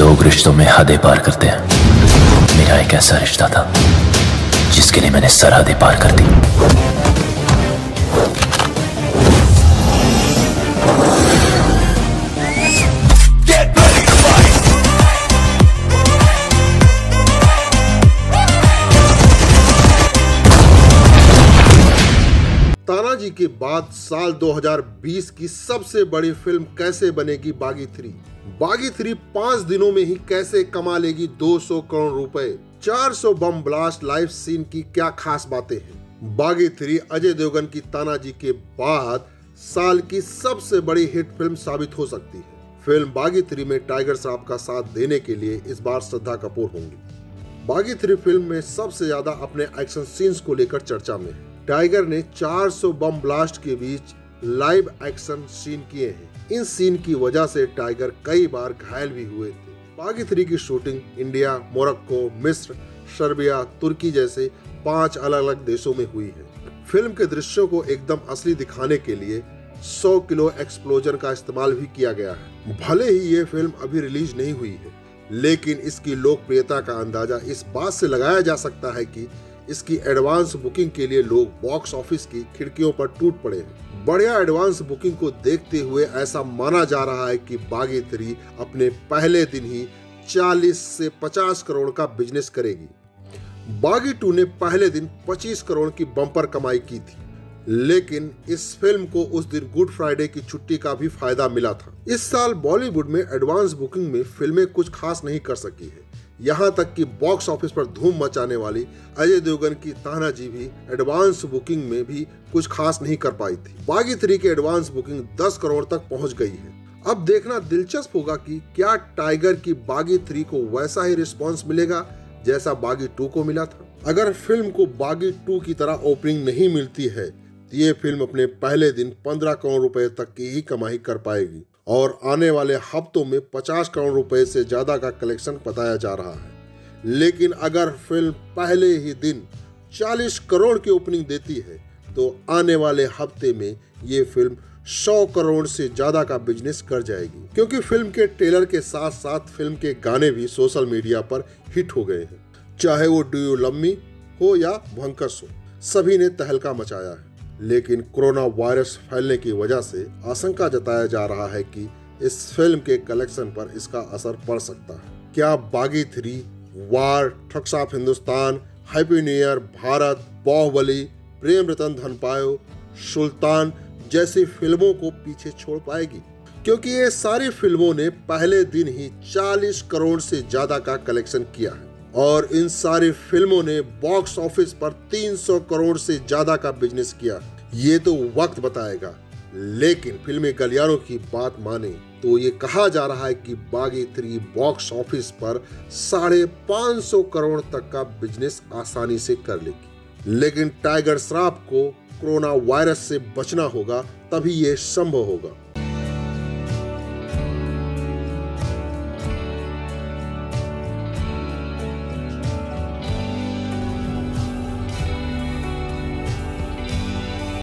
लोग रिश्तों में हदें पार करते हैं। मेरा एक ऐसा रिश्ता था जिसके लिए मैंने सरहदें पार कर दी। तानाजी के बाद साल 2020 की सबसे बड़ी फिल्म कैसे बनेगी बागी 3। बागी 3 5 दिनों में ही कैसे कमा लेगी 200 करोड़ रुपए। 400 बम ब्लास्ट लाइव सीन की क्या खास बातें हैं। बागी 3 अजय देवगन की तानाजी के बाद साल की सबसे बड़ी हिट फिल्म साबित हो सकती है। फिल्म बागी 3 में टाइगर श्रॉफ का साथ देने के लिए इस बार श्रद्धा कपूर होंगी। बागी 3 फिल्म में सबसे ज्यादा अपने एक्शन सीन्स को लेकर चर्चा में है। टाइगर ने 400 बम ब्लास्ट के बीच लाइव एक्शन सीन किए हैं। इन सीन की वजह से टाइगर कई बार घायल भी हुए थे। बागी 3 की शूटिंग इंडिया, मोरक्को, मिस्र, सर्बिया, तुर्की जैसे 5 अलग अलग देशों में हुई है। फिल्म के दृश्यों को एकदम असली दिखाने के लिए 100 किलो एक्सप्लोजन का इस्तेमाल भी किया गया है। भले ही ये फिल्म अभी रिलीज नहीं हुई है, लेकिन इसकी लोकप्रियता का अंदाजा इस बात से लगाया जा सकता है कि इसकी एडवांस बुकिंग के लिए लोग बॉक्स ऑफिस की खिड़कियों पर टूट पड़े हैं। बढ़िया एडवांस बुकिंग को देखते हुए ऐसा माना जा रहा है कि बागी 3 अपने पहले दिन ही 40 से 50 करोड़ का बिजनेस करेगी। बागी 2 ने पहले दिन 25 करोड़ की बम्पर कमाई की थी, लेकिन इस फिल्म को उस दिन गुड फ्राइडे की छुट्टी का भी फायदा मिला था। इस साल बॉलीवुड में एडवांस बुकिंग में फिल्में कुछ खास नहीं कर सकी है। यहाँ तक कि बॉक्स ऑफिस पर धूम मचाने वाली अजय देवगन की तानाजी भी एडवांस बुकिंग में भी कुछ खास नहीं कर पाई थी। बागी 3 की एडवांस बुकिंग 10 करोड़ तक पहुँच गई है। अब देखना दिलचस्प होगा कि क्या टाइगर की बागी 3 को वैसा ही रिस्पॉन्स मिलेगा जैसा बागी 2 को मिला था। अगर फिल्म को बागी 2 की तरह ओपनिंग नहीं मिलती है तो ये फिल्म अपने पहले दिन 15 करोड़ रुपए तक की ही कमाई कर पाएगी और आने वाले हफ्तों में 50 करोड़ रुपए से ज्यादा का कलेक्शन बताया जा रहा है। लेकिन अगर फिल्म पहले ही दिन 40 करोड़ की ओपनिंग देती है तो आने वाले हफ्ते में ये फिल्म 100 करोड़ से ज्यादा का बिजनेस कर जाएगी, क्योंकि फिल्म के ट्रेलर के साथ साथ फिल्म के गाने भी सोशल मीडिया पर हिट हो गए हैं। चाहे वो डू यू लव मी हो या भंकस हो, सभी ने तहलका मचाया है। लेकिन कोरोना वायरस फैलने की वजह से आशंका जताया जा रहा है कि इस फिल्म के कलेक्शन पर इसका असर पड़ सकता है। क्या Baaghi 3, War, Thugs of Hindustan, happy new year, Bharat, Baahubali, Prem Ratan Dhan Payo, सुल्तान जैसी फिल्मों को पीछे छोड़ पाएगी? क्योंकि ये सारी फिल्मों ने पहले दिन ही 40 करोड़ से ज्यादा का कलेक्शन किया है और इन सारी फिल्मों ने बॉक्स ऑफिस पर 300 करोड़ से ज्यादा का बिजनेस किया। ये तो वक्त बताएगा, लेकिन फिल्मी गलियारों की बात माने तो ये कहा जा रहा है कि बागी 3 बॉक्स ऑफिस पर 550 करोड़ तक का बिजनेस आसानी से कर लेगी। लेकिन टाइगर श्रॉफ को कोरोना वायरस से बचना होगा, तभी ये संभव होगा।